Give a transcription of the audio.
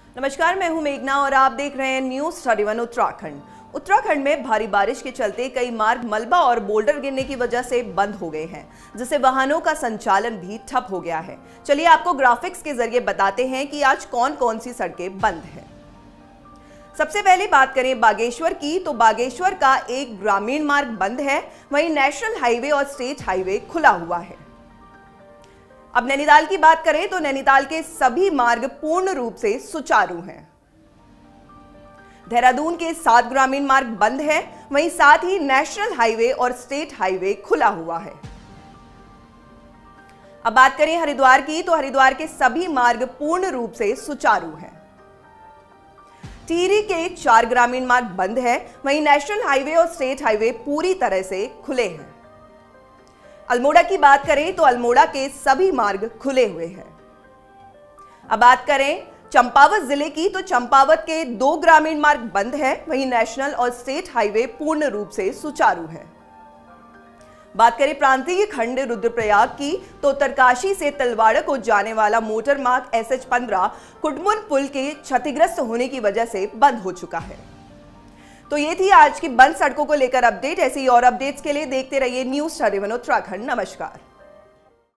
नमस्कार, मैं हूं मेघना और आप देख रहे हैं न्यूज 31 उत्तराखंड। उत्तराखंड में भारी बारिश के चलते कई मार्ग मलबा और बोल्डर गिरने की वजह से बंद हो गए हैं, जिससे वाहनों का संचालन भी ठप हो गया है। चलिए आपको ग्राफिक्स के जरिए बताते हैं कि आज कौन कौन सी सड़कें बंद हैं। सबसे पहले बात करें बागेश्वर की, तो बागेश्वर का एक ग्रामीण मार्ग बंद है, वहीं नेशनल हाईवे और स्टेट हाईवे खुला हुआ है। अब नैनीताल की बात करें तो नैनीताल के सभी मार्ग पूर्ण रूप से सुचारू हैं। देहरादून के 7 ग्रामीण मार्ग बंद हैं, वहीं साथ ही नेशनल हाईवे और स्टेट हाईवे खुला हुआ है। अब बात करें हरिद्वार की, तो हरिद्वार के सभी मार्ग पूर्ण रूप से सुचारू हैं। टिहरी के 4 ग्रामीण मार्ग बंद हैं, वहीं नेशनल हाईवे और स्टेट हाईवे पूरी तरह से खुले हैं। अल्मोड़ा की बात करें तो अल्मोड़ा के सभी मार्ग खुले हुए हैं। अब बात करें चंपावत जिले की, तो चंपावत के 2 ग्रामीण मार्ग बंद हैं, वहीं नेशनल और स्टेट हाईवे पूर्ण रूप से सुचारू है। बात करें प्रांतीय खंड रुद्रप्रयाग की, तो उत्तरकाशी से तलवाड़ा को जाने वाला मोटर मार्ग SH-15 कुटमुन पुल के क्षतिग्रस्त होने की वजह से बंद हो चुका है। तो ये थी आज की बंद सड़कों को लेकर अपडेट। ऐसी और अपडेट्स के लिए देखते रहिए न्यूज 31 उत्तराखंड। नमस्कार।